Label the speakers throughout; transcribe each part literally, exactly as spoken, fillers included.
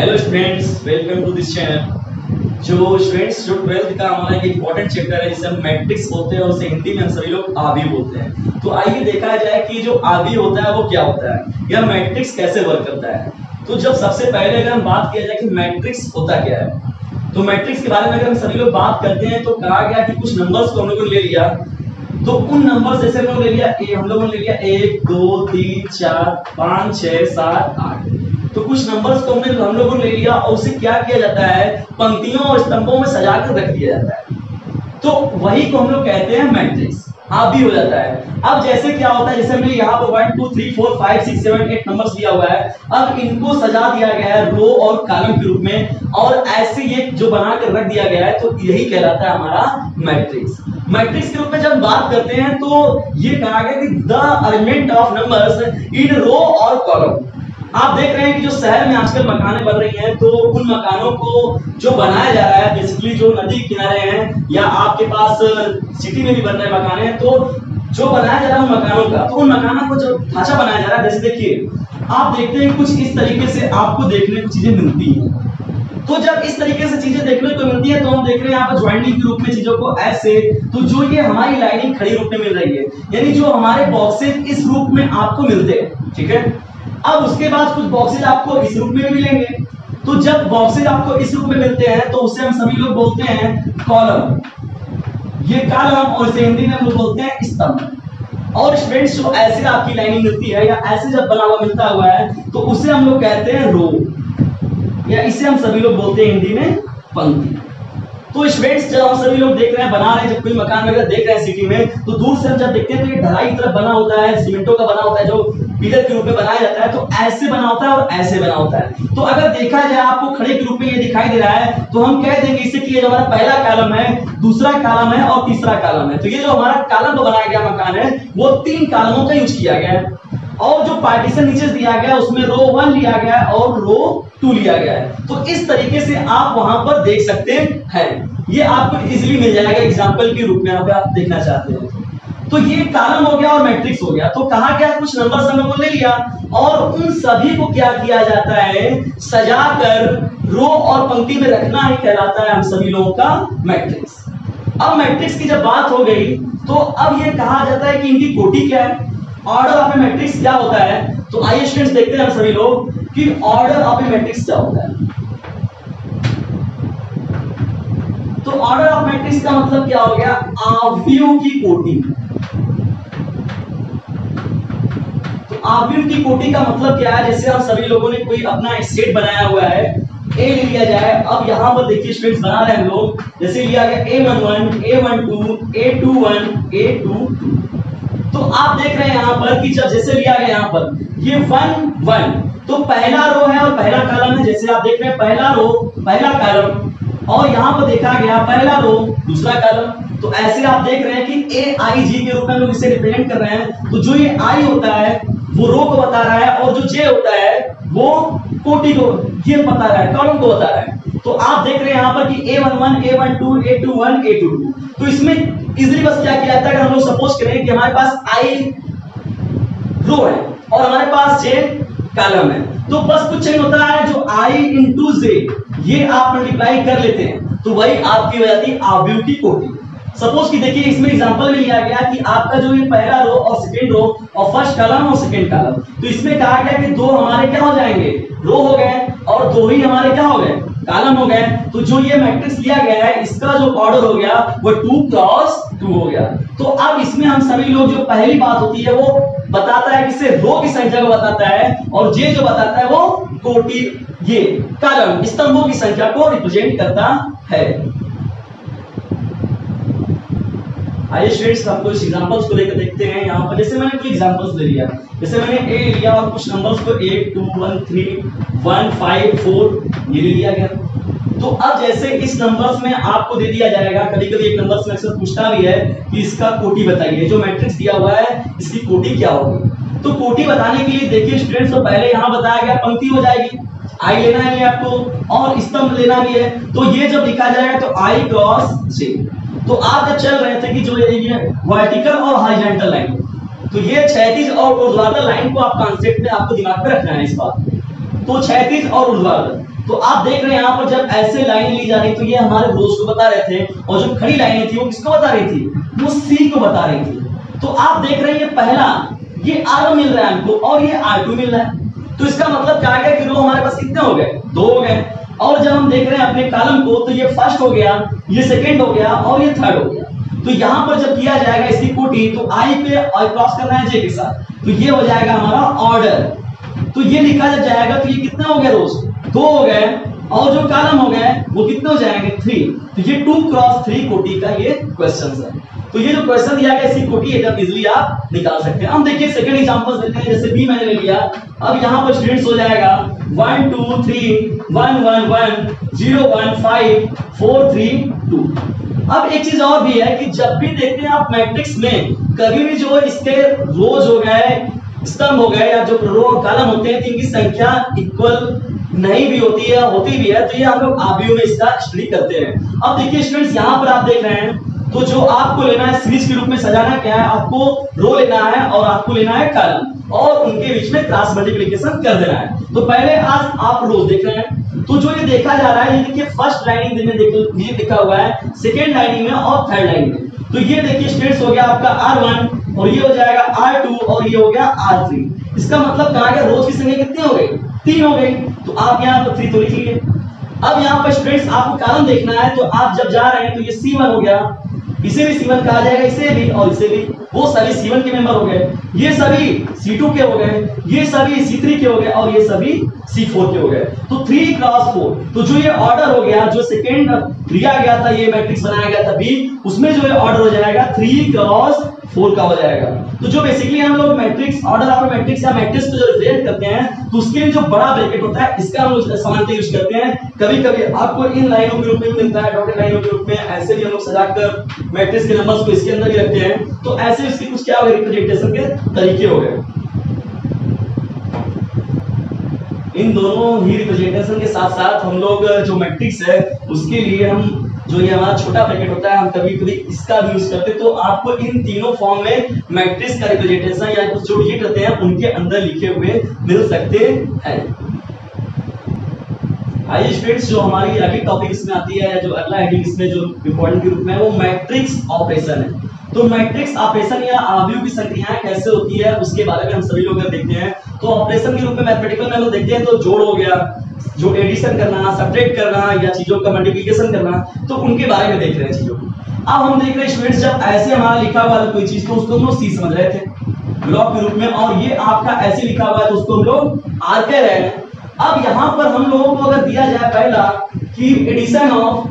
Speaker 1: Hello students, welcome to this channel. जो students जो twelfth का हमारा एक इंपॉर्टेंट चैप्टर है जिसे हम मैट्रिक्स बोलते हैं और उसे हिंदी में हम सभी लोग आवी बोलते हैं। तो आइए देखा जाए कि जो आवी होता है वो क्या होता है या मैट्रिक्स कैसे वर्क करता है। तो जब सबसे पहले अगर हम बात किया जाए कि मैट्रिक्स होता क्या है, तो मैट्रिक्स के बारे में अगर हम सभी लोग बात करते हैं तो कहा गया कि कुछ नंबर्स को हम लोगों ने ले लिया, तो उन नंबर जैसे हम लोग ले लिया ए, हम लोगों ने ले लिया एक दो तीन चार पाँच छह सात आठ। तो कुछ नंबर्स को हमने हम लोगों ने ले लिया और उसे क्या किया जाता है, पंक्तियों और स्तंभों में सजा कर रख दिया जाता है। तो वही को हम लोग कहते हैं मैट्रिक्स, आवी हो जाता है। अब जैसे क्या होता है, जैसे हमने यहाँ पर one two three four five six seven eight numbers दिया हुआ है, अब इनको सजा दिया गया है रो और कॉलम के रूप में और ऐसे ये जो बना कर रख दिया गया है, तो यही कहलाता है हमारा मैट्रिक्स। मैट्रिक्स के रूप में जब बात करते हैं तो ये कहा गया कि the arrangement of numbers in row और कॉलम। आप देख रहे हैं कि जो शहर में आजकल मकानें बन रही हैं, तो उन मकानों को जो बनाया जा रहा है, बेसिकली जो नदी किनारे हैं या आपके पास सिटी में भी बन रहे मकाने हैं, तो जो बनाया जा रहा है उन मकानों का, तो उन मकानों को जो ढांचा बनाया जा रहा है, जैसे देखिए आप देखते हैं कुछ इस तरीके से आपको देखने को चीजें मिलती हैं। तो जब इस तरीके से चीजें देखने को मिलती है तो हम देख रहे हैं यहाँ पर ज्वाइनिंग के रूप में चीजों को ऐसे, तो जो ये हमारी लाइनिंग खड़ी रूप में मिल रही है, यानी जो हमारे बॉक्सेस इस रूप में आपको मिलते हैं, ठीक है। अब उसके बाद कुछ बॉक्सेस आपको इस रूप में मिलेंगे। तो जब बॉक्सेस आपको इस रूप में मिलते हैं तो उसे हम सभी लोग बोलते हैं कॉलम, ये कॉलम, और इसे हिंदी में हम लोग बोलते हैं स्तंभ। और स्टूडेंट्स जो ऐसे आपकी लाइनिंग मिलती है या ऐसे जब बना हुआ मिलता हुआ है तो उसे हम लोग कहते हैं रो, या इसे हम सभी लोग बोलते हैं हिंदी में पंक्ति। तो स्टूडेंट्स जब हम सभी लोग देख रहे हैं, बना रहे हैं, जब कोई मकान वगैरह देख रहे हैं सिटी में, तो दूर से हम जब देखते हैं तो ये ढलाई की तरफ बना होता है, सीमेंटों का बना होता है, जो पिलर के रूप में बनाया जाता है, तो ऐसे बना होता है और ऐसे बना होता है। तो अगर देखा जाए आपको खड़े के रूप में ये दिखाई दे रहा है, तो हम कह देंगे इसे कि ये जो हमारा पहला कॉलम है, दूसरा कॉलम है और तीसरा कॉलम है। तो ये जो हमारा कॉलम बनाया गया मकान है वो तीन कॉलमों का यूज किया गया है, और जो पार्टीशन नीचे दिया गया उसमें रो वन लिया गया है और रो टू लिया गया है। तो इस तरीके से आप वहां पर देख सकते हैं, ये आपको इजीली मिल जाएगा एग्जांपल के रूप में अगर आप देखना चाहते हैं। तो ये कॉलम हो गया और मैट्रिक्स हो गया। तो कहा गया कुछ नंबर्स हम लोगों ने ले लिया और उन सभी को क्या किया जाता है, सजाकर रो और पंक्ति में रखना ही कहलाता है हम सभी लोगों का मैट्रिक्स। अब मैट्रिक्स की जब बात हो गई तो अब ये कहा जाता है कि इनकी कोटि क्या है, ऑर्डर ऑफ ए मैट्रिक्स क्या होता है। तो आइए स्टूडेंट्स देखते हैं हम सभी लोग कि ऑर्डर ऑफ ए मैट्रिक्स क्या होता है। तो ऑर्डर ऑफ मैट्रिक्स का मतलब क्या हो गया, आव्यूह की कोटि। तो आव्यूह की कोटि का मतलब क्या है, जैसे हम सभी लोगों ने कोई अपना सेट बनाया हुआ है, ए ले लिया जाए। अब यहां पर देखिए स्टूडेंट्स बना रहे हैं हम लोग, जैसे लिया गया A one one, A one two, A two one, A two two. तो आप देख रहे हैं यहाँ पर कि जब जैसे लिया गया यहाँ पर ये वन वन, तो पहला रो है और पहला कॉलम है, जैसे आप देख रहे हैं पहला रो पहला कॉलम, और यहाँ पर देखा गया पहला रो दूसरा कॉलम। तो ऐसे आप देख रहे हैं कि ए आई जी के रूप में लोग इसे रिप्रेजेंट कर रहे हैं। तो जो ये आई होता है वो रो को बता रहा है और जो जे होता है वो कोटि को, ये बता रहा है, कॉलम को बता रहा है। तो आप देख रहे हैं यहाँ पर कि A one one, A one two, A two one, A two two. तो इसमें इजीली बस क्या किया जाता है, अगर हम लोग सपोज करें कि हमारे पास आई रो है और हमारे पास जे कॉलम है, तो बस कुछ नहीं होता है, जो आई इंटू जे ये आप मल्टीप्लाई कर लेते हैं, तो वही आपकी हो जाती है आव्यूह की कोटि। सपोज कि देखिए इसमें एग्जांपल में लिया गया कि आपका जो ये पहला रो और सेकंड रो और फर्स्ट कॉलम और सेकंड कॉलम, तो इसमें कहा गया कि दो हमारे क्या हो जाएंगे, रो हो गए, और दो ही हमारे क्या हो गए, कॉलम हो गए। तो जो ये मैट्रिक्स लिया गया है इसका जो ऑर्डर हो गया वो टू क्रॉस टू हो गया। तो अब इसमें हम सभी लोग, जो पहली बात होती है वो बताता है किसे, रो की संख्या को बताता है, और जे जो बताता है वो कोटि, ये कॉलम स्तंभों की संख्या को रिप्रेजेंट करता है। आइए स्टूडेंट्स हम कुछ एग्जांपल्स को लेकर देखते हैं। यहाँ पर जैसे मैंने कोई एग्जांपल्स ले लिया, जैसे मैंने ए लिया और कुछ नंबर्स को eight two one three one five four ये ले लिया गया। तो अब जैसे इस नंबर्स में आपको दे दिया जाएगा, कभी कभी एक नंबर्स में अक्सर पूछता भी है कि इसका कोटि बताइए, जो मैट्रिक्स दिया हुआ है इसकी कोटि क्या होगी। तो कोटि बताने के लिए देखिए स्टूडेंट्स, तो पहले यहाँ बताया गया पंक्ति हो जाएगी, आई लेना है आपको और स्तंभ लेना भी है। तो ये जब लिखा जाएगा तो आई क्रॉस जे। तो आप जब चल रहे थे कि जो ये वर्टिकल और हॉरिजॉन्टल लाइन, तो ये क्षैतिज और ऊर्ध्वाधर लाइन को आप कॉन्सेप्ट में आपको दिमाग में रखना है इस बात। तो क्षैतिज और ऊर्ध्वाधर, तो आप देख रहे हैं यहाँ पर जब ऐसे लाइनें ली जा रही तो ये हमारे रोज को बता रहे थे, और जो खड़ी लाइनें थी वो किसको बता रही थी, वो सी को बता रही थी। तो आप देख रहे हैं ये पहला ये आर वन मिल रहा है हमको और ये आर टू मिल रहा है, तो इसका मतलब क्या है कि रो हमारे पास कितने हो गए, दो हो गए। और जब हम देख रहे हैं अपने कॉलम को तो ये फर्स्ट हो गया, ये सेकंड हो गया और ये थर्ड हो गया। तो यहां पर जब किया जाएगा इसकी कोटी तो आई पे और क्रॉस करना है जे के साथ, तो ये हो जाएगा हमारा ऑर्डर। तो ये लिखा जब जाएगा तो ये कितना हो गया रोज, दो हो गए, और जो कॉलम हो गए वो कितने हो जाएंगे, थ्री। तो ये टू क्रॉस थ्री कोटी का ये क्वेश्चन है। तो ये जो क्वेश्चन दिया गया इसकी कोटी एकदम इजीली आप निकाल सकते हैं। हम देखिए सेकंड एग्जांपल देते हैं, जैसे बी मैंने ले लिया। अब यहाँ पर स्टूडेंट्स हो जाएगा one two three one one one zero one five four three two. अब एक चीज और भी है कि जब भी देखते हैं आप मैट्रिक्स में कभी भी जो इसके रोज हो गए, स्तंभ हो गए, या जो रो और कॉलम होते हैं इनकी संख्या इक्वल नहीं भी होती है, होती भी है, तो ये हम लोग आबियों में इसका स्टडी करते हैं। अब देखिए स्टूडेंट्स यहाँ पर आप देख रहे हैं, तो जो आपको लेना है सीरीज के रूप में सजाना क्या है, आपको रो लेना है और आपको लेना है कॉलम, और उनके बीच में क्रॉस मल्टीप्लिकेशन कर देना है। तो पहले आज आप रोज देख रहे हैं, तो जो ये देखा जा रहा है ये देखिए फर्स्ट लाइनिंग में देखो ये लिखा हुआ है, सेकेंड लाइनिंग में और थर्ड लाइनिंग में। तो ये देखिए स्टूडेंट्स हो गया आपका आर वन और ये हो जाएगा आर टू और ये हो गया आर थ्री। इसका मतलब कहा गया रोज की संख्या कितनी हो गई, तीन हो गई। तो आप यहाँ पर थ्री तो लिख लिए। अब यहाँ पर स्टूडेंट्स आपको कॉलम देखना है, तो आप जब जा रहे हैं तो ये सी वन हो गया, इसे भी सी वन कहा जाएगा, इसे भी और इसे भी, वो सभी सी वन के मेंबर हो गए, ये सभी सी टू के हो गए, ये सभी सी थ्री के हो गए और ये सभी सी फोर के हो गए। तो थ्री क्रॉस फोर, तो जो ये ऑर्डर हो गया, जो सेकेंड लिया गया था, ये मैट्रिक्स बनाया गया था बी, उसमें जो ये ऑर्डर हो जाएगा थ्री क्रॉस फोर का हो जाएगा। तो जो बेसिकली हम लोग मैट्रिक्स ऑर्डर ऑफ मैट्रिक्स या मैट्रिक्स को जो रिप्रेजेंट करते हैं, तो उसके लिए जो बड़ा ब्रैकेट होता है इसका हम लोग सामान्यतः यूज करते हैं। कभी कभी आपको इन लाइनों के रूप में मिलता है, डॉटेड लाइनों के रूप में, ऐसे भी हम लोग सजाकर मैट्रिक्स के नंबर्स को इसके अंदर ही रखते हैं। तो ऐसे इसके कुछ क्या हो गए रिप्रेजेंटेशन के तरीके हो गए। इन दोनों ही रिप्रेजेंटेशन के साथ साथ हम लोग जो मैट्रिक्स है उसके लिए हम जो ये हमारा छोटा ब्रैकेट होता है हम कभी कभी इसका भी यूज करते हैं। तो आपको इन तीनों फॉर्म में मैट्रिक्स का रिप्रेजेंटेशन या कुछ जो डिजिट रहते हैं उनके अंदर लिखे हुए मिल सकते हैं। आइए स्टूडेंट्स, जो हमारी अगली टॉपिक इसमें आती है, जो अगला हेडिंग इसमें जो इंपॉर्टेंट के रूप में है वो मैट्रिक्स ऑपरेशन है। तो मैट्रिक्स ऑपरेशन या आव्यूह की संक्रियाएं कैसे होती है उसके बारे में हम सभी लोग देखते हैं। तो ऑपरेशन के रूप में मैथमेटिकल में हम लोग देखते हैं तो जोड़ हो गया, जो एडिशन करना, सब्ट्रैक्ट करना या चीजों का मल्टीप्लिकेशन करना, तो उनके बारे में देख रहे हैं चीजों को। अब हम देख रहे हैं स्टूडेंट्स, जब ऐसे हमारा लिखा हुआ है कोई चीज तो उसको हम लोग सी समझ रहे थे ब्लॉक के रूप में, और ये आपका ऐसे लिखा हुआ है तो उसको हम लोग आर कह रहे हैं। अब यहाँ पर हम लोगों को अगर दिया जाए पहला कि addition of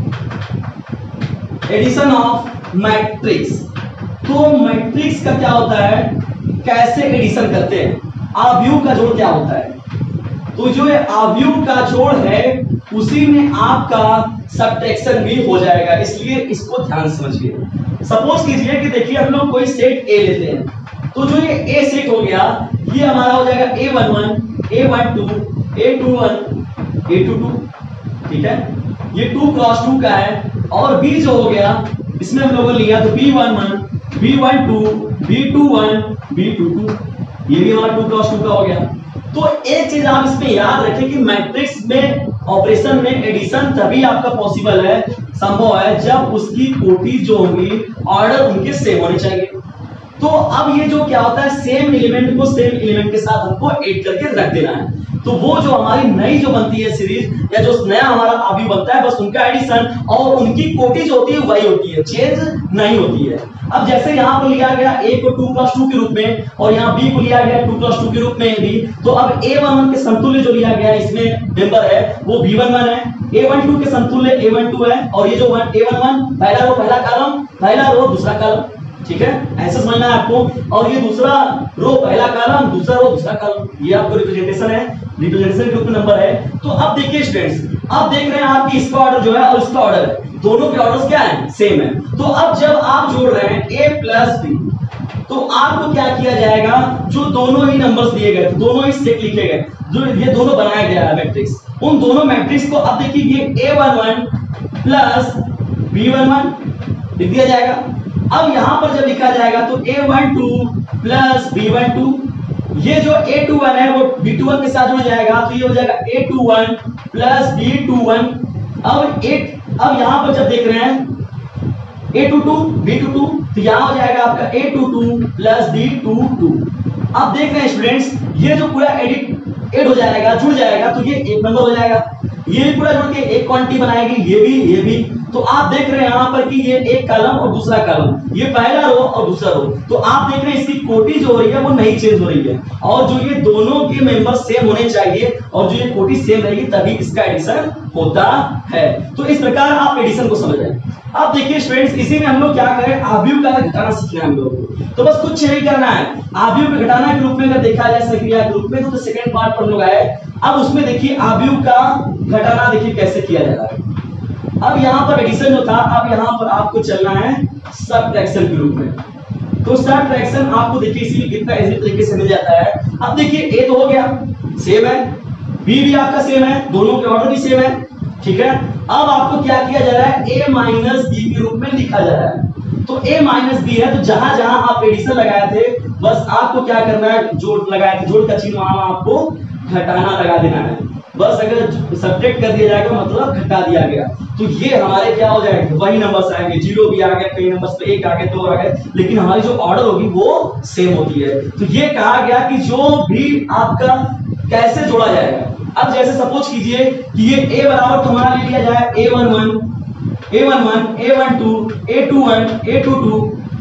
Speaker 1: addition of matrix, तो मैट्रिक्स का क्या होता है, कैसे एडिशन करते हैं, आव्यूह का जोड़ क्या होता है। तो जो आव्यूह का जोड़ है उसी में आपका सब्ट्रैक्शन भी हो जाएगा, इसलिए इसको ध्यान समझिए। सपोज कीजिए कि देखिए हम लोग कोई सेट ए लेते हैं, तो जो ये ए सेट हो गया ये हमारा हो जाएगा A one one, A one two, A two one, A two two, ठीक है, ये टू क्रॉस टू का है। और बी जो हो गया इसमें हम लोगों ने लिया तो B one one, B one two, B two one, B two two, ये भी हमारा टू क्रॉस टू का हो गया। तो एक चीज आप इसमें याद रखें कि मैट्रिक्स में ऑपरेशन में एडिशन तभी आपका पॉसिबल है, संभव है, जब उसकी कोटी जो होगी ऑर्डर उनके सेम होने चाहिए। तो अब ये जो क्या होता है, सेम एलिमेंट को सेम एलिमेंट के साथ हमको ऐड करके रख देना है। तो वो जो हमारी नई जो बनती है सीरीज या जो नया हमारा आव्यूह बनता है, बस उनका एडिशन और उनकी कोटी जो होती है वही होती है, चेंज नहीं होती है। अब जैसे यहाँ पर लिया गया ए को टू प्लस टू के रूप में और यहाँ बी को लिया गया टू प्लस टू के रूप में भी, तो अब ए वन वन के समतुल्य जो लिया गया इसमें मेंबर है वो बी वन वन है, ए वन टू के समतुल्य ए वन टू है, और ये जो ए वन वन पहला रो पहला कॉलम, पहला रो दूसरा कॉलम, ठीक है, ऐसे समझना है आपको। और ये दूसरा रो पहला कॉलम, दूसरा रो दूसरा कॉलम, ये आपको रिप्रेजेंटेशन है, रिप्रेजेंटेशन के रूप में नंबर है। तो अब देखिए स्टूडेंट्स, अब देख रहे हैं आपकी इसका ऑर्डर जो है और इसका ऑर्डर है, दोनों के ऑर्डर्स क्या है, सेम है। तो अब जब आप जोड़ रहे हैं ए प्लस बी, तो आपको क्या किया जाएगा, जो दोनों ही नंबर्स दिए गए, दोनों ही सेट लिखे गए, जो ये दोनों बनाया गया है मैट्रिक्स, उन दोनों मैट्रिक्स को अब देखिए ये A one one plus B one one लिख दिया जाएगा। अब यहां पर जब लिखा जाएगा तो A one two plus B one two ये जो ए टू वन है वो बी टू वन के साथ जुड़ जाएगा, तो ये हो जाएगा A two one plus B two one. अब एक अब यहां पर जब देख रहे हैं A two two B two two, तो यहां हो जाएगा आपका A two two plus B two two. अब देख रहे हैं स्टूडेंट्स, ये जो पूरा एडिट ऐड हो जाएगा, जुड़ जाएगा, तो ये एक नंबर हो जाएगा, ये भी पूरा जुड़ के एक क्वांटिटी बनाएगी, ये भी ये भी। तो आप देख रहे हैं यहाँ पर कि ये एक कॉलम और दूसरा कॉलम, ये पहला रो और दूसरा रो, तो आप देख रहे हैं इसकी कोटि जो हो रही है वो नहीं चेंज हो रही है, और जो ये दोनों के मेंबर सेम होने चाहिए, और जो ये कोटि सेम रहेगी तभी इसका एडिशन होता है। तो इस प्रकार आप एडिशन को समझ रहे हैं। अब देखिए स्टूडेंट्स, इसी में हम लोग क्या करें, आव्यूह का घटाना सीखना है हम लोग को। तो बस कुछ नहीं करना है, आव्यूह के घटाना के रूप में अगर देखा जाए सक्रिया के रूप में, तो, तो सेकंड पार्ट पर हम लोग आए। अब उसमें देखिए आव्यूह का घटाना देखिए कैसे किया जा रहा है। अब यहाँ पर एडिशन जो था, अब यहाँ पर आपको चलना है सबट्रैक्शन के रूप में। तो सबट्रैक्शन आपको देखिए इसी कितना इजी तरीके से मिल जाता है। अब देखिए ए तो हो गया, सेम है, बी भी आपका सेम है, दोनों के ऑर्डर भी सेम है, ठीक है। अब आपको क्या किया जा रहा है, a माइनस बी के रूप में लिखा जा रहा है। तो a माइनस बी है, तो जहां जहां आप एडिशन लगाए थे बस आपको क्या करना है, जोड़ लगाए थे, जोड़ का चिन्ह वहां आपको घटाना लगा देना है। बस अगर सब्ट्रैक्ट कर दिया जाएगा मतलब घटा दिया गया, तो ये हमारे क्या हो जाएगा, वही नंबर्स आएंगे, जीरो भी आ गया, कई नंबर्स पे एक आ गए, दो आ गए, लेकिन हमारी जो ऑर्डर होगी वो सेम होती है। तो ये कहा गया कि जो भी आपका कैसे जोड़ा जाएगा। अब जैसे सपोज कीजिए कि ये a बराबर तो हमारा ले लिया जाए A one one, A one one, A one two, A two one, A two two,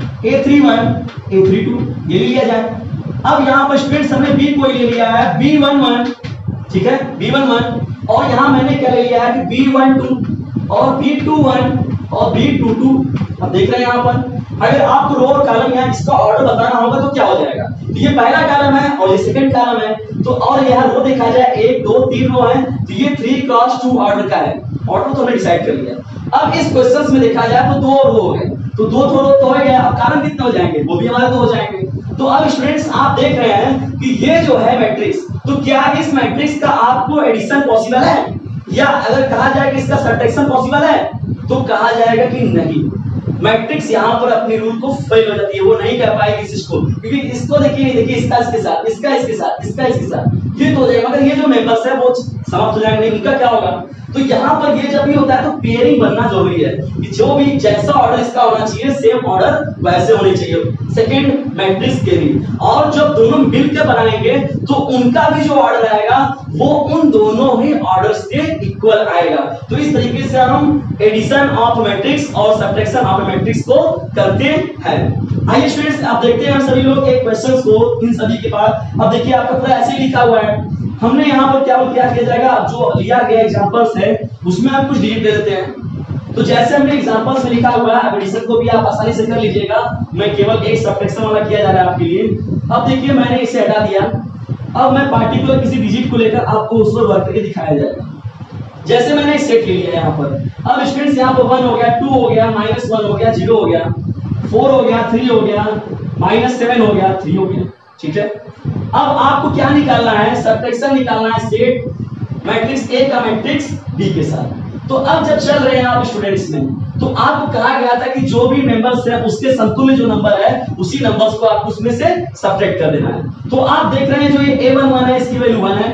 Speaker 1: A three one, A three two, ये ले लिया जाए। अब यहाँ पर स्टूडेंट्स हमने b को ले लिया है बी वन वन, ठीक है, बी वन वन, और यहाँ मैंने क्या ले लिया है कि बी वन टू और बी टू वन और बी टू टू। अब देख रहे हैं यहाँ पर अगर आपको रो और कॉलम यहाँ इसका ऑर्डर बताना होगा तो क्या हो जाएगा, तो ये पहला कॉलम है और ये सेकंड कॉलम है, तो और यहाँ रो देखा जाए एक दो तीन रो है, तो ये थ्री क्रॉस टू ऑर्डर का है, ऑर्डर तो हमने डिसाइड कर लिया। अब इस क्वेश्चन में देखा जाए तो दो रो हो गए, तो दो दो रो तो हो गया, अब कॉलम कितने हो जाएंगे, वो भी हमारे दो हो जाएंगे। तो अब स्टूडेंट्स आप देख रहे हैं कि ये जो है मैट्रिक्स, तो क्या इस मैट्रिक्स का आपको एडिशन पॉसिबल है, या अगर कहा जाए कि इसका सब्ट्रैक्शन पॉसिबल है, तो कहा जाएगा कि नहीं, मैट्रिक्स यहाँ पर अपनी रूल को फेल हो जाती है, वो नहीं कर पाएगी इसको, क्योंकि इसको देखिए देखिए इसका इसके साथ, इसका इसके साथ, इसका इसके साथ, ये तो हो जाएगा, मगर ये जो मेंबर्स है वो समाप्त हो जाएंगे, उनका क्या होगा। तो यहाँ पर ये जब भी होता है तो पेयरिंग बनना जरूरी है, कि जो भी जैसा ऑर्डर इसका होना चाहिए सेम ऑर्डर वैसे होने चाहिए सेकंड मैट्रिक्स के भी, और जब दोनों मिलकर बनाएंगे तो उनका भी जो ऑर्डर आएगा वो उन दोनों ही ऑर्डर्स के इक्वल आएगा। तो इस तरीके से हम एडिशन ऑफ मैट्रिक्स और सब्ट्रैक्शन ऑफ मैट्रिक्स को करते हैं। आइए स्टूडेंट्स आप देखते हैं सभी लोग एक क्वेश्चंस को इन सभी के पास। अब देखिए आपका पूरा ऐसे ही लिखा हुआ है, हमने यहाँ पर क्या क्या किया जाएगा, जो लिया गया एग्जांपल्स है उसमें हम कुछ डिलीट दे देते हैं। तो जैसे हमने एग्जांपल्स में लिखा हुआ है, अब एडिशन को भी आप आसानी से कर लीजिएगा, मैं केवल एक सब्ट्रैक्शन वाला किया जा रहा है आपके लिए। अब देखिए मैंने इसे हटा दिया, अब मैं पार्टिकुलर किसी डिजिट को लेकर आपको उस पर वर्क करके दिखाया जाएगा। जैसे मैंने एक सेट ले लिया यहाँ पर, अब स्टूडेंट्स यहाँ पर वन हो गया, टू हो गया, माइनस वन हो गया, जीरो हो गया, फोर हो गया, थ्री हो गया, माइनस सेवन हो गया, थ्री हो गया, ठीक है। अब आपको क्या निकालना है, सब्ट्रैक्शन निकालना है सेट मैट्रिक्स ए का मैट्रिक्स बी के साथ। तो अब जब चल रहे हैं आप स्टूडेंट्स में, तो आपको कहा गया था कि जो भी मेंबर्स है उसके समतुल्य जो नंबर है उसी नंबर्स को आपको उसमें से सब्ट्रैक्ट कर देना है। तो आप देख रहे हैं जो ये ए वन वन है इसकी वैल्यू वन है,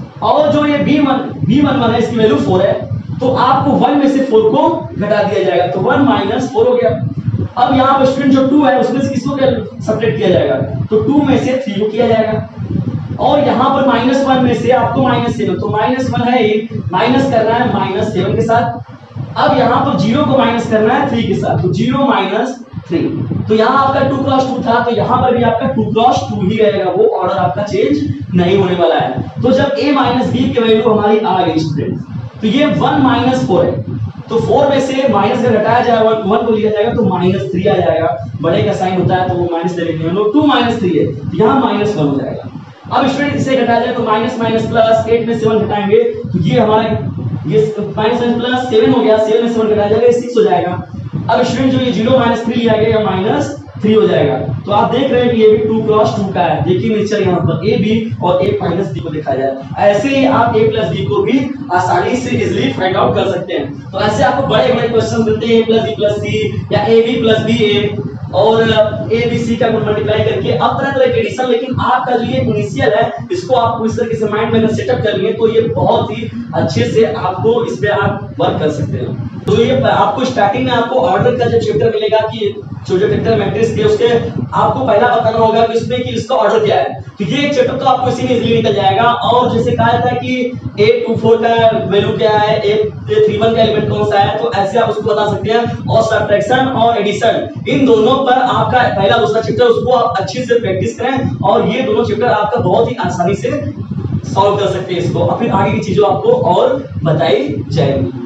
Speaker 1: और जो ये B one B one one है इसकी वैल्यू फोर है, तो आपको वन में से फोर को घटा दिया जाएगा, तो वन माइनस फोर हो गया। अब यहाँ पर स्टूडेंट जो टू है उसमें से किसको सब्ट्रैक्ट किया जाएगा, तो टू में से थ्री को किया जाएगा, और यहाँ पर माइनस वन में से आपको माइनस सेवन, तो माइनस वन है एक, माइनस करना है माइनस सेवन के साथ। अब यहाँ पर जीरो को माइनस करना है थ्री के साथ, तो जीरो माइनस थ्री, तो यहाँ आपका टू क्रॉस टू था, तो यहाँ पर भी आपका टू क्रॉस टू ही रहेगा, वो ऑर्डर आपका चेंज नहीं होने वाला है। तो जब a माइनस बी की वैल्यू हमारी आ गई स्टूडेंट, तो ये वन माइनस फोर है, तो फोर में से माइनस का घटाया जाएगा, वन को लिया जाएगा तो माइनस थ्री आ जाएगा, बड़े का साइन होता है तो वो माइनस ले लेते हैं लोग, टू माइनस थ्री है, तो यहाँ माइनस वन हो जाएगा। अब स्टूडेंट इसे घटाया जाए तो माइनस माइनस प्लस, एट में सेवन घटाएंगे तो ये हमारा ये माइनस प्लस सेवन हो गया, सेवन में सेवन घटाया जाएगा सिक्स हो जाएगा। अब स्टूडेंट जो ये जीरो माइनस थ्री लिया गया माइनस थ्री हो जाएगा, तो आप देख रहे हैं कि ये भी टू क्रॉस टू का है। देखिए नेचर यहाँ पर ए बी और ए माइनस बी को देखा जाए, ऐसे ही आप ए प्लस बी को भी आसानी से इजीली फाइंड आउट कर सकते हैं। तो ऐसे आपको बड़े बड़े क्वेश्चन मिलते हैं, A plus B plus C या A B plus B A, और ए बी सी का गुण मल्टीप्लाई करके अब तरह तरह के एडिशन। लेकिन आपका जो ये इनिशियल है इसको आपको इस तरीके से माइंड में सेटअप कर लिए तो ये बहुत ही अच्छे से आपको इस पे आप वर्क कर सकते हो। तो ये आपको स्टार्टिंग में आपको ऑर्डर का जो चैप्टर मिलेगा कि जो जो वेक्टर मैट्रिक्स के उसके आपको पहला बताना होगा कि इसमें कि इसका ऑर्डर क्या है। तो ये एक चैप्टर तो आपको इसी में इजीली निकल जाएगा। और जैसे कहा जाता है कि ए टू फोर का वैल्यू क्या है, ए थ्री वन का एलिमेंट कौन सा है, तो ऐसे आप उसको बता सकते हैं। और सब्ट्रैक्शन और एडिशन इन दोनों पर आपका पहला दूसरा चैप्टर उसको आप अच्छे से प्रैक्टिस करें और ये दोनों चैप्टर आपका बहुत ही आसानी से सॉल्व कर सकते हैं इसको और फिर आगे की चीजों आपको और बताई जाएगी।